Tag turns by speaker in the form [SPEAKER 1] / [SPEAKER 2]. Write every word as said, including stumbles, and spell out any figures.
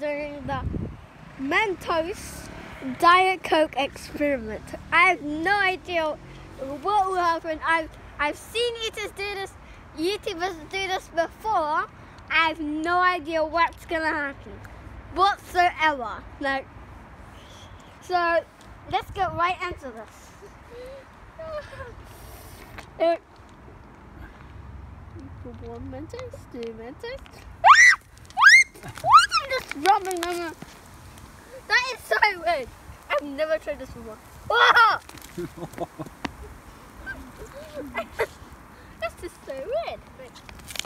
[SPEAKER 1] doing the mentos Diet Coke experiment. I have no idea what will happen. I've I've seen eaters do this, YouTubers do this before. I have no idea what's gonna happen whatsoever. Like, so let's get right into this. uh, one mentos, two mentos. What is this rubbing? That is so weird. I've never tried this before. Whoa! This is so weird. Wait.